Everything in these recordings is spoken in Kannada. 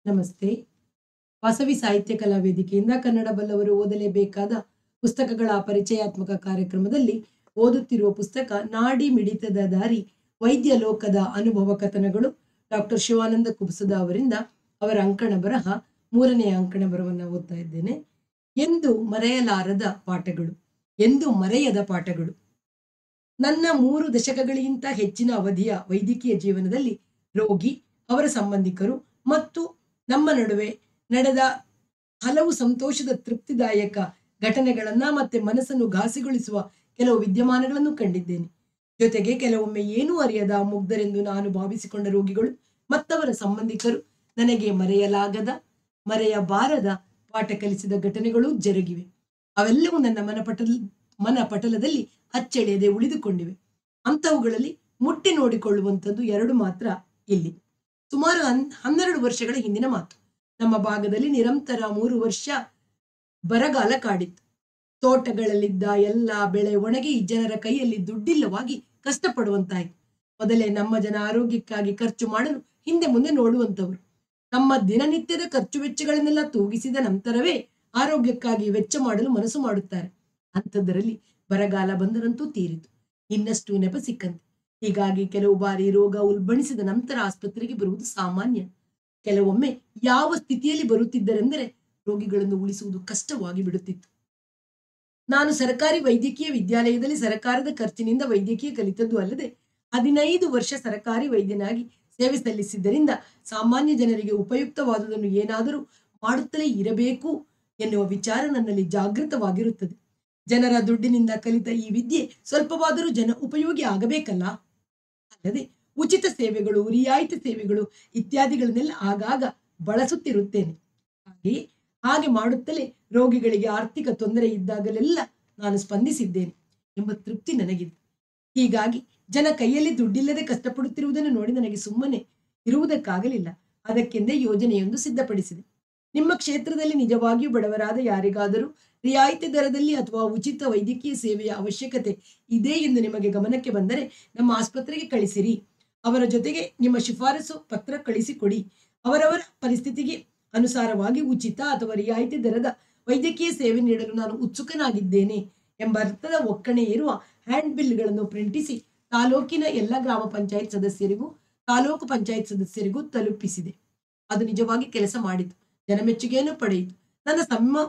ನಮಸ್ತೆ. ವಾಸವಿ ಸಾಹಿತ್ಯ ಕಲಾ ವೇದಿಕೆಯಿಂದ ಕನ್ನಡ ಬಲ್ಲವರು ಓದಲೇಬೇಕಾದ ಪುಸ್ತಕಗಳ ಪರಿಚಯಾತ್ಮಕ ಕಾರ್ಯಕ್ರಮದಲ್ಲಿ ಓದುತ್ತಿರುವ ಪುಸ್ತಕ ನಾಡಿ ಮಿಡಿತದ ದಾರಿ ವೈದ್ಯ ಲೋಕದ ಅನುಭವ ಕಥನಗಳು. ಡಾಕ್ಟರ್ ಶಿವಾನಂದ ಕುಬ್ಸದ ಅವರಿಂದ ಅವರ ಅಂಕಣ ಬರಹ 3ನೇ ಅಂಕಣ ಬರಹವನ್ನು ಓದ್ತಾ ಇದ್ದೇನೆ. ಎಂದು ಮರೆಯಲಾರದ ಪಾಠಗಳು, ಎಂದು ಮರೆಯದ ಪಾಠಗಳು. ನನ್ನ 3 ದಶಕಗಳಿಗಿಂತ ಹೆಚ್ಚಿನ ಅವಧಿಯ ವೈದ್ಯಕೀಯ ಜೀವನದಲ್ಲಿ ರೋಗಿ, ಅವರ ಸಂಬಂಧಿಕರು ಮತ್ತು ನಮ್ಮ ನಡುವೆ ನಡೆದ ಹಲವು ಸಂತೋಷದ ತೃಪ್ತಿದಾಯಕ ಘಟನೆಗಳನ್ನ ಮತ್ತೆ ಮನಸ್ಸನ್ನು ಘಾಸಿಗೊಳಿಸುವ ಕೆಲವು ವಿದ್ಯಮಾನಗಳನ್ನು ಕಂಡಿದ್ದೇನೆ. ಜೊತೆಗೆ ಕೆಲವೊಮ್ಮೆ ಏನೂ ಅರಿಯದ ಮುಗ್ಧರೆಂದು ನಾನು ಭಾವಿಸಿಕೊಂಡ ರೋಗಿಗಳು ಮತ್ತವರ ಸಂಬಂಧಿಕರು ನನಗೆ ಮರೆಯಬಾರದ ಪಾಠ ಕಲಿಸಿದ ಘಟನೆಗಳೂ ಜರುಗಿವೆ. ಅವೆಲ್ಲವೂ ನನ್ನ ಮನಪಟಲದಲ್ಲಿ ಅಚ್ಚಳಿಯದೆ ಉಳಿದುಕೊಂಡಿವೆ. ಅಂಥವುಗಳಲ್ಲಿ ಮುಟ್ಟಿ ನೋಡಿಕೊಳ್ಳುವಂಥದ್ದು 2 ಮಾತ್ರ ಇಲ್ಲಿ. ಸುಮಾರು 12 ವರ್ಷಗಳ ಹಿಂದಿನ ಮಾತು. ನಮ್ಮ ಭಾಗದಲ್ಲಿ ನಿರಂತರ 3 ವರ್ಷ ಬರಗಾಲ ಕಾಡಿತ್ತು. ತೋಟಗಳಲ್ಲಿದ್ದ ಎಲ್ಲ ಬೆಳೆ ಒಣಗಿ ಜನರ ಕೈಯಲ್ಲಿ ದುಡ್ಡಿಲ್ಲವಾಗಿ ಕಷ್ಟಪಡುವಂತಾಯಿತು. ಮೊದಲೇ ನಮ್ಮ ಜನ ಆರೋಗ್ಯಕ್ಕಾಗಿ ಖರ್ಚು ಮಾಡಲು ಹಿಂದೆ ಮುಂದೆ ನೋಡುವಂಥವರು. ನಮ್ಮ ದಿನನಿತ್ಯದ ಖರ್ಚು ವೆಚ್ಚಗಳನ್ನೆಲ್ಲ ತೂಗಿಸಿದ ನಂತರವೇ ಆರೋಗ್ಯಕ್ಕಾಗಿ ವೆಚ್ಚ ಮಾಡಲು ಮನಸ್ಸು ಮಾಡುತ್ತಾರೆ. ಅಂಥದ್ದರಲ್ಲಿ ಬರಗಾಲ ಬಂದರಂತೂ ತೀರಿತು. ಇನ್ನಷ್ಟು ನೆಪ ಸಿಕ್ಕಂತೆ. ಹೀಗಾಗಿ ಕೆಲವು ಬಾರಿ ರೋಗ ಉಲ್ಬಣಿಸಿದ ನಂತರ ಆಸ್ಪತ್ರೆಗೆ ಬರುವುದು ಸಾಮಾನ್ಯ. ಕೆಲವೊಮ್ಮೆ ಯಾವ ಸ್ಥಿತಿಯಲ್ಲಿ ಬರುತ್ತಿದ್ದರೆಂದರೆ ರೋಗಿಗಳನ್ನು ಉಳಿಸುವುದು ಕಷ್ಟವಾಗಿ ಬಿಡುತ್ತಿತ್ತು. ನಾನು ಸರ್ಕಾರಿ ವೈದ್ಯಕೀಯ ವಿದ್ಯಾಲಯದಲ್ಲಿ ಸರ್ಕಾರದ ಖರ್ಚಿನಿಂದ ವೈದ್ಯಕೀಯ ಕಲಿತದ್ದು ಅಲ್ಲದೆ 15 ವರ್ಷ ಸರ್ಕಾರಿ ವೈದ್ಯನಾಗಿ ಸೇವೆ ಸಲ್ಲಿಸಿದ್ದರಿಂದ ಸಾಮಾನ್ಯ ಜನರಿಗೆ ಉಪಯುಕ್ತವಾದುದನ್ನು ಏನಾದರೂ ಮಾಡುತ್ತಲೇ ಇರಬೇಕು ಎನ್ನುವ ವಿಚಾರ ನನ್ನಲ್ಲಿ ಜಾಗೃತವಾಗಿರುತ್ತದೆ. ಜನರ ದುಡ್ಡಿನಿಂದ ಕಲಿತ ಈ ವಿದ್ಯೆ ಸ್ವಲ್ಪವಾದರೂ ಜನ ಉಪಯೋಗಿ ಆಗಬೇಕಲ್ಲ. ಅಲ್ಲದೆ ಉಚಿತ ಸೇವೆಗಳು, ರಿಯಾಯಿತಿ ಸೇವೆಗಳು ಇತ್ಯಾದಿಗಳನ್ನೆಲ್ಲ ಆಗಾಗ ಬಳಸುತ್ತಿರುತ್ತೇನೆ. ಹಾಗೆ ಮಾಡುತ್ತಲೇ ರೋಗಿಗಳಿಗೆ ಆರ್ಥಿಕ ತೊಂದರೆ ಇದ್ದಾಗಲೆಲ್ಲ ನಾನು ಸ್ಪಂದಿಸಿದ್ದೇನೆ ಎಂಬ ತೃಪ್ತಿ ನನಗಿದೆ. ಹೀಗಾಗಿ ಜನ ಕೈಯಲ್ಲಿ ದುಡ್ಡಿಲ್ಲದೆ ಕಷ್ಟಪಡುತ್ತಿರುವುದನ್ನು ನೋಡಿ ನನಗೆ ಸುಮ್ಮನೆ ಇರುವುದಕ್ಕಾಗಲಿಲ್ಲ. ಅದಕ್ಕೆಂದೇ ಯೋಜನೆಯೊಂದು ಸಿದ್ಧಪಡಿಸಿದೆ. ನಿಮ್ಮ ಕ್ಷೇತ್ರದಲ್ಲಿ ನಿಜವಾಗಿಯೂ ಬಡವರಾದ ಯಾರಿಗಾದರೂ ರಿಯಾಯಿತಿ ದರದಲ್ಲಿ ಅಥವಾ ಉಚಿತ ವೈದ್ಯಕೀಯ ಸೇವೆಯ ಅವಶ್ಯಕತೆ ಇದೆ ಎಂದು ನಿಮಗೆ ಗಮನಕ್ಕೆ ಬಂದರೆ ನಮ್ಮ ಆಸ್ಪತ್ರೆಗೆ ಕಳಿಸಿರಿ. ಅವರ ಜೊತೆಗೆ ನಿಮ್ಮ ಶಿಫಾರಸು ಪತ್ರ ಕಳಿಸಿಕೊಡಿ. ಅವರವರ ಪರಿಸ್ಥಿತಿಗೆ ಅನುಸಾರವಾಗಿ ಉಚಿತ ಅಥವಾ ರಿಯಾಯಿತಿ ದರದ ವೈದ್ಯಕೀಯ ಸೇವೆ ನೀಡಲು ನಾನು ಉತ್ಸುಕನಾಗಿದ್ದೇನೆ ಎಂಬ ಅರ್ಥದ ಒಕ್ಕಣೆ ಇರುವ ಹ್ಯಾಂಡ್ ಬಿಲ್ಗಳನ್ನು ಪ್ರಿಂಟಿಸಿ ತಾಲೂಕಿನ ಎಲ್ಲ ಗ್ರಾಮ ಪಂಚಾಯತ್ ಸದಸ್ಯರಿಗೂ ತಾಲೂಕು ಪಂಚಾಯತ್ ಸದಸ್ಯರಿಗೂ ತಲುಪಿಸಿದೆ. ಅದು ನಿಜವಾಗಿ ಕೆಲಸ ಮಾಡಿತು. ಜನಮೆಚ್ಚುಗೆಯನ್ನು ಪಡೆಯಿತು. ನನ್ನ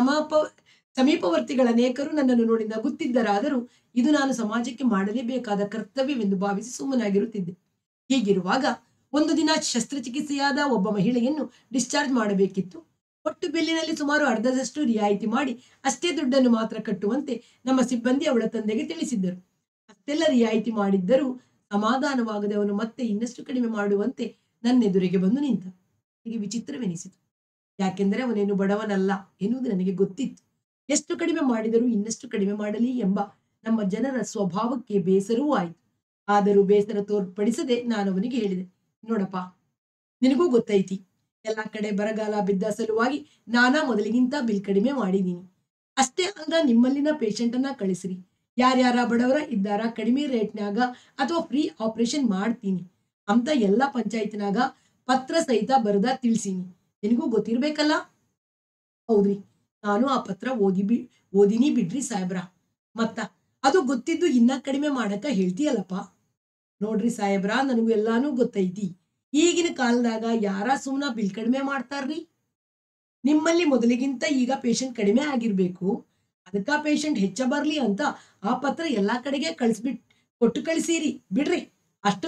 ಸಮೀಪವರ್ತಿಗಳ ಅನೇಕರು ನನ್ನನ್ನು ನೋಡಿ ನಗುತ್ತಿದ್ದರಾದರೂ ಇದು ನಾನು ಸಮಾಜಕ್ಕೆ ಮಾಡಲೇಬೇಕಾದ ಕರ್ತವ್ಯವೆಂದು ಭಾವಿಸಿ ಸುಮ್ಮನಾಗಿರುತ್ತಿದ್ದೆ. ಹೀಗಿರುವಾಗ ಒಂದು ದಿನ ಶಸ್ತ್ರಚಿಕಿತ್ಸೆಯಾದ ಒಬ್ಬ ಮಹಿಳೆಯನ್ನು ಡಿಸ್ಚಾರ್ಜ್ ಮಾಡಬೇಕಿತ್ತು. ಒಟ್ಟು ಬಿಲ್ಲಿನಲ್ಲಿ ಸುಮಾರು ಅರ್ಧದಷ್ಟು ರಿಯಾಯಿತಿ ಮಾಡಿ ಅಷ್ಟೇ ದುಡ್ಡನ್ನು ಮಾತ್ರ ಕಟ್ಟುವಂತೆ ನಮ್ಮ ಸಿಬ್ಬಂದಿ ಅವಳ ತಂದೆಗೆ ತಿಳಿಸಿದ್ದರು. ಅಷ್ಟೆಲ್ಲ ರಿಯಾಯಿತಿ ಮಾಡಿದ್ದರೂ ಸಮಾಧಾನವಾಗದೆ ಅವನು ಮತ್ತೆ ಇನ್ನಷ್ಟು ಕಡಿಮೆ ಮಾಡುವಂತೆ ನನ್ನೆದುರಿಗೆ ಬಂದು ನಿಂತ. ಹೀಗೆ ವಿಚಿತ್ರವೆನಿಸಿತು. ಯಾಕೆಂದರೆ ಅವನೇನು ಬಡವನಲ್ಲ ಎನ್ನುವುದು ನನಗೆ ಗೊತ್ತಿತ್ತು. ಎಷ್ಟು ಕಡಿಮೆ ಮಾಡಿದರೂ ಇನ್ನಷ್ಟು ಕಡಿಮೆ ಮಾಡಲಿ ಎಂಬ ನಮ್ಮ ಜನರ ಸ್ವಭಾವಕ್ಕೆ ಬೇಸರವೂ ಆಯಿತು. ಆದರೂ ಬೇಸರ ತೋರ್ಪಡಿಸದೆ ನಾನು ಅವನಿಗೆ ಹೇಳಿದೆ, ನೋಡಪ್ಪ, ನಿನಗೂ ಗೊತ್ತೈತಿ, ಎಲ್ಲ ಕಡೆ ಬರಗಾಲ ಬಿದ್ದ ಸಲುವಾಗಿ ನಾನಾ ಮೊದಲಿಗಿಂತ ಬಿಲ್ ಕಡಿಮೆ ಮಾಡಿದ್ದೀನಿ. ಅಷ್ಟೇ ಅಲ್ಲ, ನಿಮ್ಮಲ್ಲಿನ ಪೇಷಂಟ್ ಅನ್ನ ಕಳಿಸ್ರಿ. ಯಾರ್ಯಾರ ಬಡವರ ಇದ್ದಾರ ಕಡಿಮೆ ರೇಟ್ನಾಗ ಅಥವಾ ಫ್ರೀ ಆಪರೇಷನ್ ಮಾಡ್ತೀನಿ ಅಂತ ಎಲ್ಲ ಪಂಚಾಯತ್ನಾಗ ಪತ್ರ ಸಹಿತ ಬರೆದ ತಿಳಿಸೀನಿ. ನಿನಗೂ ಗೊತ್ತಿರ್ಬೇಕಲ್ಲ. ಹೌದ್ರಿ, ನಾನು ಆ ಪತ್ರ ಓದಿನಿ ಬಿಡ್ರಿ ಸಾಹೇಬ್ರ. ಮತ್ತ ಅದು ಗೊತ್ತಿದ್ದು ಇನ್ನ ಕಡಿಮೆ ಮಾಡಕ ಹೇಳ್ತೀಯಲ್ಲಪ್ಪ. ನೋಡ್ರಿ ಸಾಹೇಬ್ರ, ನನಗೂ ಎಲ್ಲಾನು ಗೊತ್ತೈತಿ. ಈಗಿನ ಕಾಲದಾಗ ಯಾರ ಸುಮ್ನ ಬಿಲ್ ಕಡಿಮೆ ಮಾಡ್ತಾರ್ರಿ? ನಿಮ್ಮಲ್ಲಿ ಮೊದಲಿಗಿಂತ ಈಗ ಪೇಷಂಟ್ ಕಡಿಮೆ ಆಗಿರ್ಬೇಕು, ಅದಕ್ಕ ಪೇಷಂಟ್ ಹೆಚ್ಚ ಬರ್ಲಿ ಅಂತ ಆ ಪತ್ರ ಎಲ್ಲಾ ಕಡೆಗೆ ಕೊಟ್ಟು ಕಳಿಸಿರಿ ಬಿಡ್ರಿ. ಅಷ್ಟು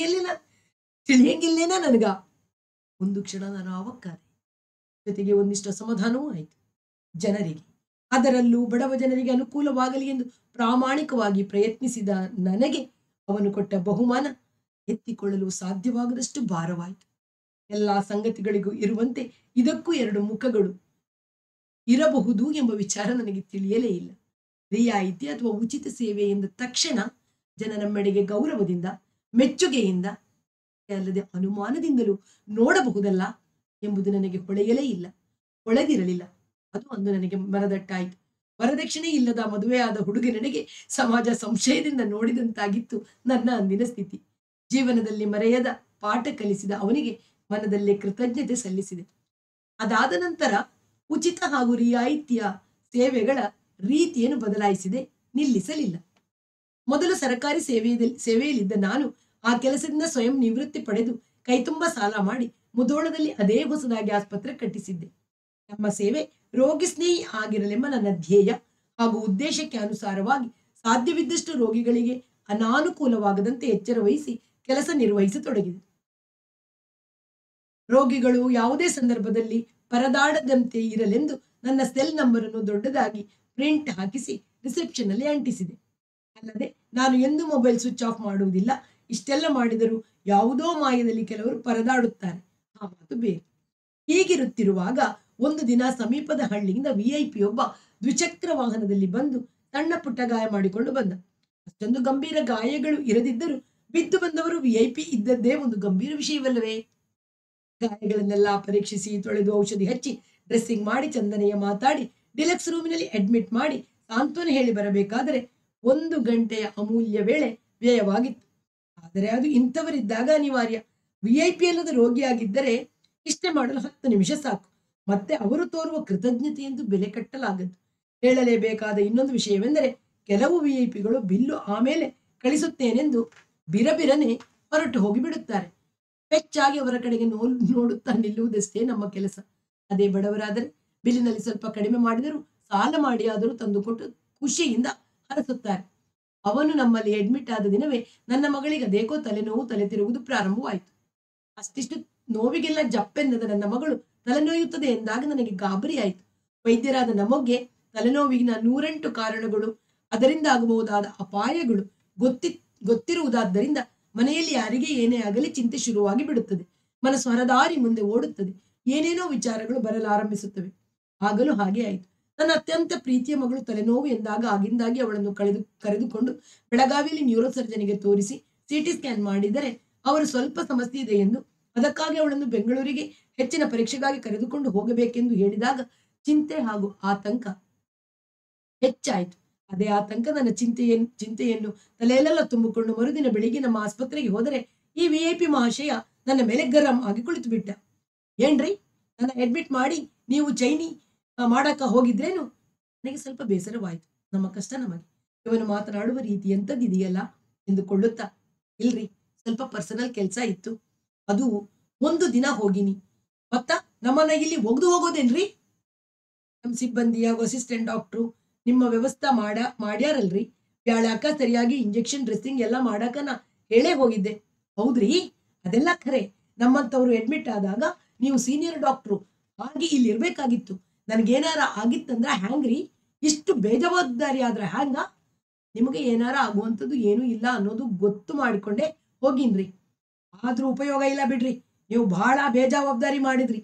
ತಿಳಿಯಂಗಿಲ್ಲೇನ ನನಗ. ಒಂದು ಕ್ಷಣ ನಾನು ಅವಕ್ಕಾದೆ. ಜೊತೆಗೆ ಒಂದಿಷ್ಟು ಅಸಮಾಧಾನವೂ ಆಯಿತು. ಜನರಿಗೆ, ಅದರಲ್ಲೂ ಬಡವ ಜನರಿಗೆ ಅನುಕೂಲವಾಗಲಿ ಎಂದು ಪ್ರಾಮಾಣಿಕವಾಗಿ ಪ್ರಯತ್ನಿಸಿದ ನನಗೆ ಅವನು ಕೊಟ್ಟ ಬಹುಮಾನ ಎತ್ತಿಕೊಳ್ಳಲು ಸಾಧ್ಯವಾಗದಷ್ಟು ಭಾರವಾಯಿತು. ಎಲ್ಲ ಸಂಗತಿಗಳಿಗೂ ಇರುವಂತೆ ಇದಕ್ಕೂ 2 ಮುಖಗಳು ಇರಬಹುದು ಎಂಬ ವಿಚಾರ ನನಗೆ ತಿಳಿಯಲೇ ಇಲ್ಲ. ರಿಯಾಯಿತಿ ಅಥವಾ ಉಚಿತ ಸೇವೆ ಎಂದ ತಕ್ಷಣ ಜನ ನಮ್ಮೆಡೆಗೆ ಗೌರವದಿಂದ, ಮೆಚ್ಚುಗೆಯಿಂದ ಅಲ್ಲದೆ ಅನುಮಾನದಿಂದಲೂ ನೋಡಬಹುದಲ್ಲ ಎಂಬುದು ನನಗೆ ಹೊಳೆದಿರಲಿಲ್ಲ. ಅದು ಅಂದು ನನಗೆ ಮನದಟ್ಟಾಯಿತು. ವರದಕ್ಷಿಣೆ ಇಲ್ಲದ ಮದುವೆಯಾದ ಹುಡುಗನಿಗೆ ಸಮಾಜ ಸಂಶಯದಿಂದ ನೋಡಿದಂತಾಗಿತ್ತು ನನ್ನ ಅಂದಿನ ಸ್ಥಿತಿ. ಜೀವನದಲ್ಲಿ ಮರೆಯದ ಪಾಠ ಕಲಿಸಿದ ಅವನಿಗೆ ಮನದಲ್ಲೇ ಕೃತಜ್ಞತೆ ಸಲ್ಲಿಸಿದೆ. ಅದಾದ ನಂತರ ಉಚಿತ ಹಾಗೂ ರಿಯಾಯಿತಿಯ ಸೇವೆಗಳ ರೀತಿಯನ್ನು ಬದಲಾಯಿಸಿದೆ, ನಿಲ್ಲಿಸಲಿಲ್ಲ. ಮೊದಲು ಸರ್ಕಾರಿ ಸೇವೆಯಲ್ಲಿದ್ದ ನಾನು ಆ ಕೆಲಸದಿಂದ ಸ್ವಯಂ ನಿವೃತ್ತಿ ಪಡೆದು ಕೈತುಂಬ ಸಾಲ ಮಾಡಿ ಮುಧೋಳದಲ್ಲಿ ಅದೇ ಹೊಸದಾಗಿ ಆಸ್ಪತ್ರೆ ಕಟ್ಟಿಸಿದ್ದೆ. ನಮ್ಮ ಸೇವೆ ರೋಗಿ ಸ್ನೇಹಿ ಆಗಿರಲೆಂಬ ನನ್ನ ಧ್ಯೇಯ ಹಾಗೂ ಉದ್ದೇಶಕ್ಕೆ ಅನುಸಾರವಾಗಿ ಸಾಧ್ಯವಿದ್ದಷ್ಟು ರೋಗಿಗಳಿಗೆ ಅನಾನುಕೂಲವಾಗದಂತೆ ಎಚ್ಚರ ವಹಿಸಿ ಕೆಲಸ ನಿರ್ವಹಿಸತೊಡಗಿದೆ. ರೋಗಿಗಳು ಯಾವುದೇ ಸಂದರ್ಭದಲ್ಲಿ ಪರದಾಡದಂತೆ ಇರಲೆಂದು ನನ್ನ ಸೆಲ್ ನಂಬರ್ ಅನ್ನು ದೊಡ್ಡದಾಗಿ ಪ್ರಿಂಟ್ ಹಾಕಿಸಿ ರಿಸೆಪ್ಷನ್ ಅಲ್ಲಿ ಅಂಟಿಸಿದೆ. ಅಲ್ಲದೆ ನಾನು ಎಂದೂ ಮೊಬೈಲ್ ಸ್ವಿಚ್ ಆಫ್ ಮಾಡುವುದಿಲ್ಲ. ಇಷ್ಟೆಲ್ಲ ಮಾಡಿದರೂ ಯಾವುದೋ ಮಾಯದಲ್ಲಿ ಕೆಲವರು ಪರದಾಡುತ್ತಾರೆ, ಆ ಮಾತು ಬೇರೆ. ಹೀಗಿರುತ್ತಿರುವಾಗ ಒಂದು ದಿನ ಸಮೀಪದ ಹಳ್ಳಿಯಿಂದ VIP ಒಬ್ಬ ದ್ವಿಚಕ್ರ ವಾಹನದಲ್ಲಿ ಬಂದು ಸಣ್ಣ ಪುಟ್ಟ ಗಾಯ ಮಾಡಿಕೊಂಡು ಬಂದ. ಅಷ್ಟೊಂದು ಗಂಭೀರ ಗಾಯಗಳು ಇರದಿದ್ದರೂ ಬಿದ್ದು ಬಂದವರು VIP ಇದ್ದದ್ದೇ ಒಂದು ಗಂಭೀರ ವಿಷಯವಲ್ಲವೇ? ಗಾಯಗಳನ್ನೆಲ್ಲ ಪರೀಕ್ಷಿಸಿ ತೊಳೆದು ಔಷಧಿ ಹಚ್ಚಿ ಡ್ರೆಸ್ಸಿಂಗ್ ಮಾಡಿ ಚಂದನೆಯ ಮಾತಾಡಿ ಡಿಲಕ್ಸ್ ರೂಮಿನಲ್ಲಿ ಅಡ್ಮಿಟ್ ಮಾಡಿ ಸಾಂತ್ವನ ಹೇಳಿ ಬರಬೇಕಾದರೆ 1 ಗಂಟೆಯ ಅಮೂಲ್ಯ ವೇಳೆ ವ್ಯಯವಾಗಿತ್ತು. ಆದರೆ ಅದು ಇಂಥವರಿದ್ದಾಗ ಅನಿವಾರ್ಯ. VIP ಅಲ್ಲದ ರೋಗಿಯಾಗಿದ್ದರೆ ಇಷ್ಟೇ ಮಾಡಲು 10 ನಿಮಿಷ ಸಾಕು. ಮತ್ತೆ ಅವರು ತೋರುವ ಕೃತಜ್ಞತೆಯೆಂದು ಬೆಲೆ ಕಟ್ಟಲಾಗದು. ಹೇಳಲೇಬೇಕಾದ ಇನ್ನೊಂದು ವಿಷಯವೆಂದರೆ ಕೆಲವು VIPಗಳು ಬಿಲ್ಲು ಆಮೇಲೆ ಕಳಿಸುತ್ತೇನೆಂದು ಬಿರಬಿರನೆ ಹೊರಟು ಹೋಗಿ ಬಿಡುತ್ತಾರೆ. ಪೆಚ್ಚಾಗಿ ಅವರ ಕಡೆಗೆ ನೋಡುತ್ತಾ ನಿಲ್ಲುವುದಷ್ಟೇ ನಮ್ಮ ಕೆಲಸ. ಅದೇ ಬಡವರಾದರೆ ಬಿಲ್ಲಿನಲ್ಲಿ ಸ್ವಲ್ಪ ಕಡಿಮೆ ಮಾಡಿದರೂ ಸಾಲ ಮಾಡಿ ಆದರೂ ತಂದುಕೊಟ್ಟು ಖುಷಿಯಿಂದ ಹರಸುತ್ತಾರೆ. ಅವನು ನಮ್ಮಲ್ಲಿ ಅಡ್ಮಿಟ್ ಆದ ದಿನವೇ ನನ್ನ ಮಗಳಿಗೆ ಅದೇಕೋ ತಲೆನೋವು, ತಲೆ ತಿರುಗುವುದು ಪ್ರಾರಂಭವಾಯಿತು. ಅಷ್ಟಿಷ್ಟು ನೋವಿಗೆಲ್ಲ ಜಪ್ಪೆನ್ನದ ನನ್ನ ಮಗಳು ತಲೆನೋಯುತ್ತದೆ ಎಂದಾಗ ನನಗೆ ಗಾಬರಿ ಆಯಿತು. ವೈದ್ಯರಾದ ನಮಗೆ ತಲೆನೋವಿನ 108 ಕಾರಣಗಳು, ಅದರಿಂದ ಆಗಬಹುದಾದ ಅಪಾಯಗಳು ಗೊತ್ತಿರುವುದಾದ್ದರಿಂದ ಮನೆಯಲ್ಲಿ ಯಾರಿಗೆ ಏನೇ ಆಗಲಿ ಚಿಂತೆ ಶುರುವಾಗಿ ಬಿಡುತ್ತದೆ. ಮನಸ್ಸು ಹರದಾರಿ ಮುಂದೆ ಓಡುತ್ತದೆ. ಏನೇನೋ ವಿಚಾರಗಳು ಬರಲಾರಂಭಿಸುತ್ತವೆ. ಆಗಲೂ ಹಾಗೆ ಆಯಿತು. ನನ್ನ ಅತ್ಯಂತ ಪ್ರೀತಿಯ ಮಗಳು ತಲೆನೋವು ಎಂದಾಗ ಆಗಿಂದಾಗಿ ಅವಳನ್ನು ಕರೆದುಕೊಂಡು ಬೆಳಗಾವಿಯಲ್ಲಿ ನ್ಯೂರೋ ಸರ್ಜನಿಗೆ ತೋರಿಸಿ CT ಸ್ಕ್ಯಾನ್ ಮಾಡಿದರೆ ಅವರು ಸ್ವಲ್ಪ ಸಮಸ್ಯೆ ಇದೆ ಎಂದು, ಅದಕ್ಕಾಗಿ ಅವಳನ್ನು ಬೆಂಗಳೂರಿಗೆ ಹೆಚ್ಚಿನ ಪರೀಕ್ಷೆಗಾಗಿ ಕರೆದುಕೊಂಡು ಹೋಗಬೇಕೆಂದು ಹೇಳಿದಾಗ ಚಿಂತೆ ಹಾಗೂ ಆತಂಕ ಹೆಚ್ಚಾಯಿತು. ಅದೇ ಆತಂಕ ನನ್ನ ಚಿಂತೆಯನ್ನು ತಲೆಯಲ್ಲೆಲ್ಲ ತುಂಬಿಕೊಂಡು ಮರುದಿನ ಬೆಳಿಗ್ಗೆ ನಮ್ಮ ಆಸ್ಪತ್ರೆಗೆ ಹೋದರೆ ಈ VIP ಮಹಾಶಯ ನನ್ನ ಮೇಲೆ ಗರಂ ಆಗಿ ಕುಳಿತು ಬಿಟ್ಟ. ಏನ್ರಿ, ನನ್ನ ಅಡ್ಮಿಟ್ ಮಾಡಿ ನೀವು ಚೈನಿ ಮಾಡಕ ಹೋಗಿದ್ರೇನು? ನನಗೆ ಸ್ವಲ್ಪ ಬೇಸರವಾಯಿತು. ನಮ್ಮ ಕಷ್ಟ ನಮಗೆ, ಇವನು ಮಾತನಾಡುವ ರೀತಿ ಎಂಥದ್ದಿದೆಯಲ್ಲ ಎಂದುಕೊಳ್ಳುತ್ತಾ, ಇಲ್ರಿ, ಸ್ವಲ್ಪ ಪರ್ಸನಲ್ ಕೆಲಸ ಇತ್ತು, ಅದು 1 ದಿನ ಹೋಗಿನಿ. ಮತ್ತ ನಮ್ಮನ್ನ ಇಲ್ಲಿ ಒಗ್ದು ಹೋಗೋದೇನ್ರಿ? ನಮ್ಮ ಸಿಬ್ಬಂದಿ ಹಾಗೂ ಅಸಿಸ್ಟೆಂಟ್ ಡಾಕ್ಟ್ರು ನಿಮ್ಮ ವ್ಯವಸ್ಥೆ ಮಾಡ್ಯಾರಲ್ರಿ, ಬ್ಯಾಳ್ಯಾಕ ಸರಿಯಾಗಿ ಇಂಜೆಕ್ಷನ್ ಡ್ರೆಸ್ಸಿಂಗ್ ಎಲ್ಲ ಮಾಡಾಕ ನಾ ಹೇಳೇ ಹೋಗಿದ್ದೆ. ಹೌದ್ರಿ, ಅದೆಲ್ಲ ಖರೆ. ನಮ್ಮಂತವ್ರು ಅಡ್ಮಿಟ್ ಆದಾಗ ನೀವು ಸೀನಿಯರ್ ಡಾಕ್ಟ್ರು ಆಗಿ ಇಲ್ಲಿ ಇರ್ಬೇಕಾಗಿತ್ತು. ನನಗೇನಾರ ಆಗಿತ್ತಂದ್ರ ಹ್ಯಾಂಗ್ರಿ? ಇಷ್ಟು ಬೇಜವಾಬ್ದಾರಿ ಆದ್ರ ಹ್ಯಾಂಗ? ನಿಮಗೆ ಏನಾರ ಆಗುವಂಥದ್ದು ಏನೂ ಇಲ್ಲ ಅನ್ನೋದು ಗೊತ್ತು ಮಾಡಿಕೊಂಡೆ ಹೋಗಿನ್ರಿ. ಆದ್ರೂ ಉಪಯೋಗ ಇಲ್ಲ ಬಿಡ್ರಿ, ನೀವು ಬಹಳ ಬೇಜವಾಬ್ದಾರಿ ಮಾಡಿದ್ರಿ.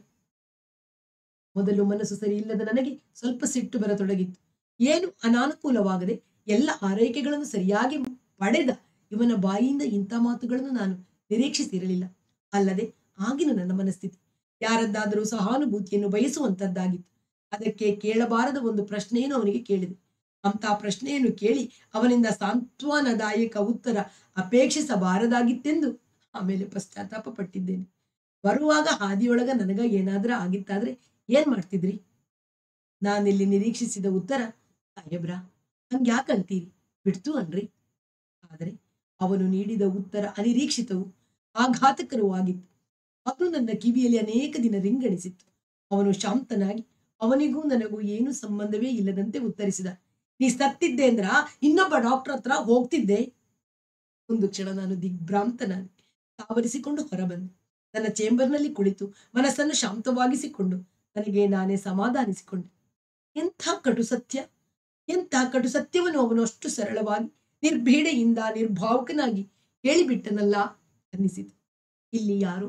ಮೊದಲು ಮನಸ್ಸು ಸರಿ ಇಲ್ಲದ ನನಗೆ ಸ್ವಲ್ಪ ಸಿಟ್ಟು ಬರತೊಡಗಿತ್ತು. ಏನು ಅನಾನುಕೂಲವಾಗದೆ ಎಲ್ಲ ಆರೈಕೆಗಳನ್ನು ಸರಿಯಾಗಿ ಪಡೆದ ಇವನ ಬಾಯಿಯಿಂದ ಇಂಥ ಮಾತುಗಳನ್ನು ನಾನು ನಿರೀಕ್ಷಿಸಿರಲಿಲ್ಲ. ಅಲ್ಲದೆ ಆಗಿನ ನನ್ನ ಮನಸ್ಥಿತಿ ಯಾರದ್ದಾದರೂ ಸಹಾನುಭೂತಿಯನ್ನು ಬಯಸುವಂತದ್ದಾಗಿತ್ತು. ಅದಕ್ಕೆ ಕೇಳಬಾರದ ಒಂದು ಪ್ರಶ್ನೆಯನ್ನು ಅವನಿಗೆ ಕೇಳಿದೆ. ಅಂತ ಪ್ರಶ್ನೆಯನ್ನು ಕೇಳಿ ಅವನಿಂದ ಸಾಂತ್ವನದಾಯಕ ಉತ್ತರ ಅಪೇಕ್ಷಿಸಬಾರದಾಗಿತ್ತೆಂದು ಆಮೇಲೆ ಪಶ್ಚಾತ್ತಾಪ ಪಟ್ಟಿದ್ದೇನೆ. ಬರುವಾಗ ಹಾದಿಯೊಳಗ ನನಗ ಏನಾದ್ರೂ ಆಗಿತ್ತಾದ್ರೆ ಏನ್ ಮಾಡ್ತಿದ್ರಿ? ನಾನಿಲ್ಲಿ ನಿರೀಕ್ಷಿಸಿದ ಉತ್ತರ, ಸಾಹೇಬ್ರ ಹಂಗ್ಯಾಕಂತೀರಿ, ಬಿಡ್ತು ಅನ್ರಿ. ಆದರೆ ಅವನು ನೀಡಿದ ಉತ್ತರ ಅನಿರೀಕ್ಷಿತವು, ಆಘಾತಕರವೂ ಆಗಿತ್ತು. ಅದು ನನ್ನ ಕಿವಿಯಲ್ಲಿ ಅನೇಕ ದಿನ ರಿಂಗಣಿಸಿತ್ತು. ಅವನು ಶಾಂತನಾಗಿ ಅವನಿಗೂ ನನಗೂ ಏನು ಸಂಬಂಧವೇ ಇಲ್ಲದಂತೆ ಉತ್ತರಿಸಿದ. ನೀ ಸತ್ತಿದ್ದೆ ಅಂದ್ರ ಇನ್ನೊಬ್ಬ ಡಾಕ್ಟರ್ ಹತ್ರ ಹೋಗ್ತಿದ್ದೆ. ಒಂದು ಕ್ಷಣ ನಾನು ದಿಗ್ಭ್ರಾಂತನಾಗಿ ತಾವರಿಸಿಕೊಂಡು ಹೊರಬಂದೆ. ನನ್ನ ಚೇಂಬರ್ನಲ್ಲಿ ಕುಳಿತು ಮನಸ್ಸನ್ನು ಶಾಂತವಾಗಿಸಿಕೊಂಡು ನನಗೆ ನಾನೇ ಸಮಾಧಾನಿಸಿಕೊಂಡೆ. ಎಂಥ ಕಟು ಸತ್ಯವನ್ನು ಅವನು ಅಷ್ಟು ಸರಳವಾಗಿ ನಿರ್ಭೀಡೆಯಿಂದ ನಿರ್ಭಾವುಕನಾಗಿ ಹೇಳಿಬಿಟ್ಟನಲ್ಲ ಅನ್ನಿಸಿತು. ಇಲ್ಲಿ ಯಾರು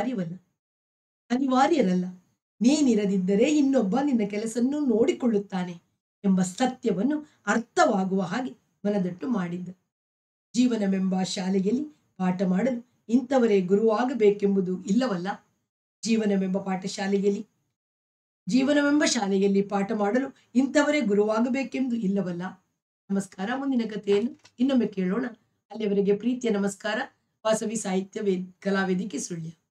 ಅನಿವಾರ್ಯರಲ್ಲ. ನೀನಿರದಿದ್ದರೆ ಇನ್ನೊಬ್ಬ ನಿನ್ನ ಕೆಲಸನ್ನು ನೋಡಿಕೊಳ್ಳುತ್ತಾನೆ ಎಂಬ ಸತ್ಯವನ್ನು ಅರ್ಥವಾಗುವ ಹಾಗೆ ಮನದಟ್ಟು ಮಾಡಿದ್ದ. ಜೀವನವೆಂಬ ಶಾಲೆಯಲ್ಲಿ ಪಾಠ ಮಾಡಲು ಇಂಥವರೇ ಗುರುವಾಗಬೇಕೆಂಬುದು ಇಲ್ಲವಲ್ಲ. ಜೀವನವೆಂಬ ಶಾಲೆಯಲ್ಲಿ ಪಾಠ ಮಾಡಲು ಇಂಥವರೇ ಗುರುವಾಗಬೇಕೆಂದು ಇಲ್ಲವಲ್ಲ. ನಮಸ್ಕಾರ. ಮುಂದಿನ ಕಥೆಯನ್ನು ಇನ್ನೊಮ್ಮೆ ಕೇಳೋಣ. ಅಲ್ಲಿಯವರೆಗೆ ಪ್ರೀತಿಯ ನಮಸ್ಕಾರ. ವಾಸವಿ ಸಾಹಿತ್ಯ ಕಲಾವೇದಿಕೆ ಸುಳ್ಯ.